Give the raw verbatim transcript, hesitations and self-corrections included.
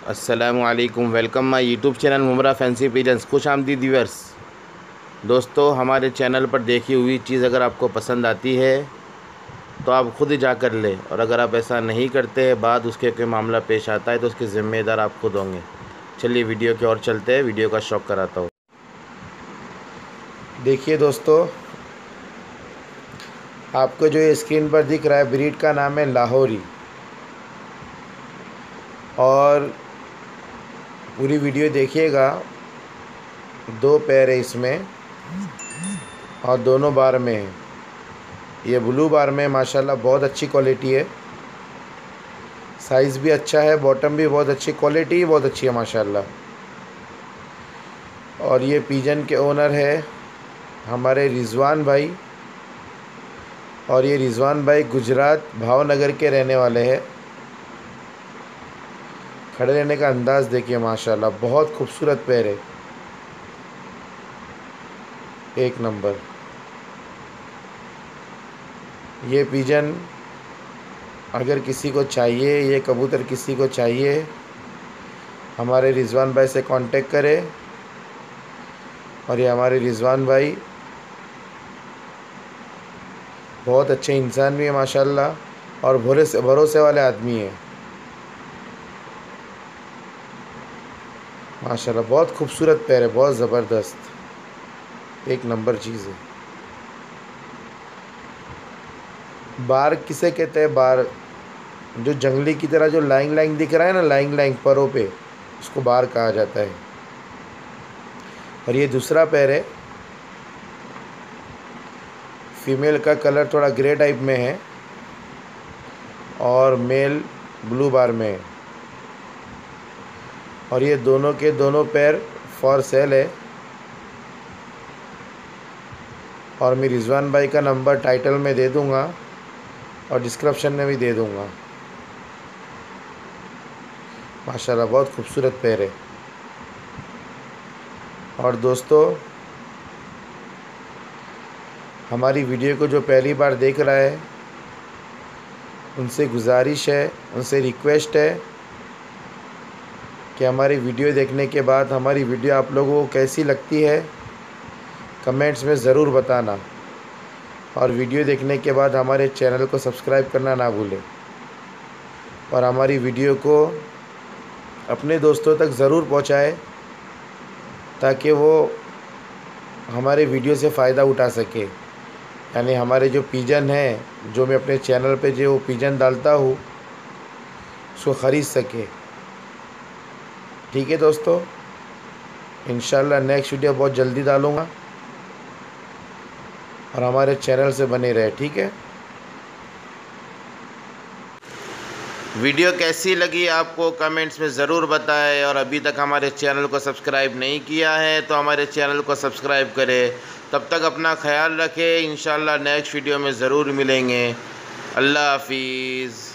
अस्सलामुअलैकुम, welcome my YouTube channel Mumbra fancy pigeons. खुश आमदीद व्यूअर्स। दोस्तों, हमारे चैनल पर देखी हुई चीज़ अगर आपको पसंद आती है तो आप ख़ुद ही जा कर ले, और अगर आप ऐसा नहीं करते हैं, बाद उसके कोई मामला पेश आता है तो उसके ज़िम्मेदार आप खुद होंगे। चलिए वीडियो की ओर चलते हैं, वीडियो का शौक़ कराता हूँ। देखिए दोस्तों, आपको जो ये स्क्रीन पर दिख रहा है, ब्रीड का नाम है लाहौरी, और पूरी वीडियो देखिएगा। दो पैर है इसमें और दोनों बार में है। ये ब्लू बार में माशाल्लाह बहुत अच्छी क्वालिटी है, साइज़ भी अच्छा है, बॉटम भी बहुत अच्छी, क्वालिटी बहुत अच्छी है माशाल्लाह। और ये पिजन के ओनर है हमारे रिजवान भाई, और ये रिजवान भाई गुजरात भावनगर के रहने वाले हैं। खड़े रहने का अंदाज़ देखिए माशाल्लाह, बहुत खूबसूरत पैर है, एक नंबर। ये पिजन अगर किसी को चाहिए, ये कबूतर किसी को चाहिए, हमारे रिजवान भाई से कांटेक्ट करें। और ये हमारे रिजवान भाई बहुत अच्छे इंसान भी है माशाल्लाह, और भरोसे भरोसे वाले आदमी हैं माशाल्लाह। बहुत खूबसूरत पैर है, बहुत ज़बरदस्त, एक नंबर चीज़ है। बार किसे कहते हैं? बार जो जंगली की तरह जो लाइन लाइन दिख रहा है ना, लाइन लाइन परों पे, उसको बार कहा जाता है। और ये दूसरा पैर है, फीमेल का कलर थोड़ा ग्रे टाइप में है और मेल ब्लू बार में है। और ये दोनों के दोनों पैर फॉर सेल है। और मैं रिजवान भाई का नंबर टाइटल में दे दूंगा और डिस्क्रिप्शन में भी दे दूंगा। माशाल्लाह बहुत खूबसूरत पैर है। और दोस्तों, हमारी वीडियो को जो पहली बार देख रहा है, उनसे गुजारिश है, उनसे रिक्वेस्ट है कि हमारी वीडियो देखने के बाद हमारी वीडियो आप लोगों को कैसी लगती है कमेंट्स में ज़रूर बताना। और वीडियो देखने के बाद हमारे चैनल को सब्सक्राइब करना ना भूलें, और हमारी वीडियो को अपने दोस्तों तक ज़रूर पहुंचाएं ताकि वो हमारे वीडियो से फ़ायदा उठा सके। यानी हमारे जो पिजन हैं, जो मैं अपने चैनल पे जो पिजन डालता हूँ, उसको ख़रीद सके। ठीक है दोस्तों, इंशाल्लाह नेक्स्ट वीडियो बहुत जल्दी डालूँगा, और हमारे चैनल से बने रहे। ठीक है, वीडियो कैसी लगी आपको कमेंट्स में ज़रूर बताएं, और अभी तक हमारे चैनल को सब्सक्राइब नहीं किया है तो हमारे चैनल को सब्सक्राइब करें। तब तक अपना ख्याल रखें, इंशाल्लाह नेक्स्ट वीडियो में ज़रूर मिलेंगे। अल्लाह हाफिज़।